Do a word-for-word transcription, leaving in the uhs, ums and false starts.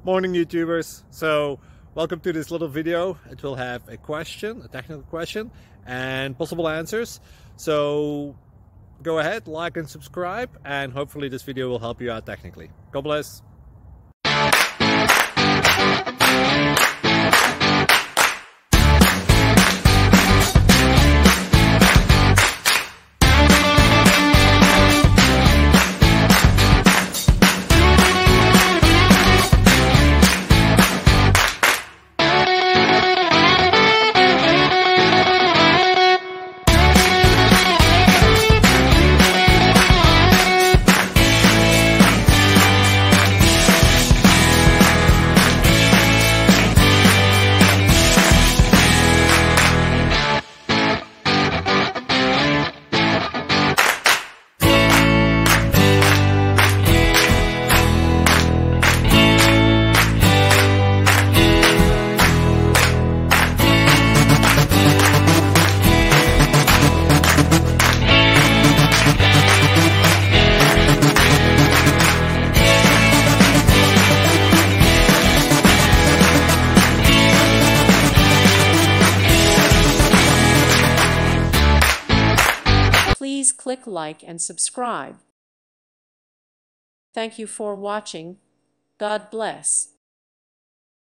Morning YouTubers. So welcome to this little video. It will have a question, a technical question, and possible answers. So go ahead, like and subscribe, and hopefully this video will help you out technically. God bless. Please click like and subscribe. Thank you for watching. God bless.